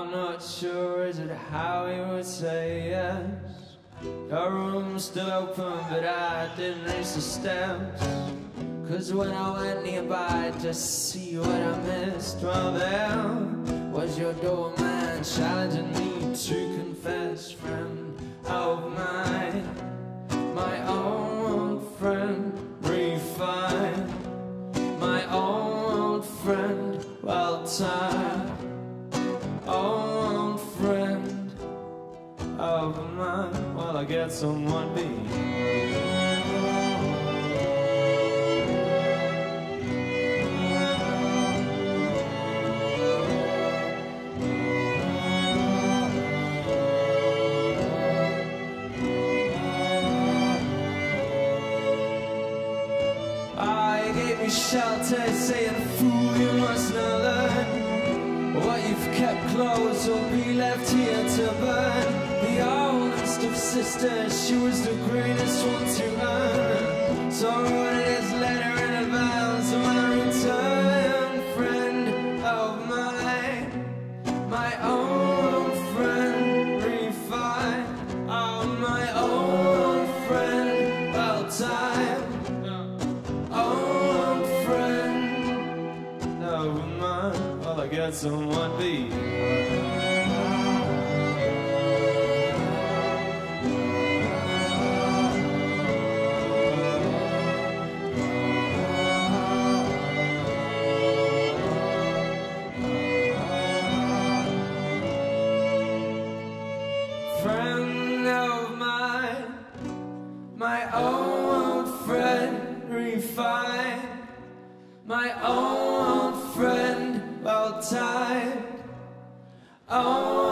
I'm not sure, is it how he would say yes? Your room's still open, but I didn't reach the steps. Cause when I went nearby just to see what I missed, well, there was your doorman challenging me to confess. Friend of mine, my old friend, refined. My old friend, well tired. Old friend of mine, well, I get someone be. Shelter, saying, fool, you must not learn. What you've kept close will be left here to burn. The oldest of sisters, she was the greatest one to earn. So I wrote this letter in advance of my return. Friend of mine, my old friend, refined. Oh, my old friend, well timed. Well, I got someone be. Friend of mine, my old friend, refined. My old friend, well timed. Oh.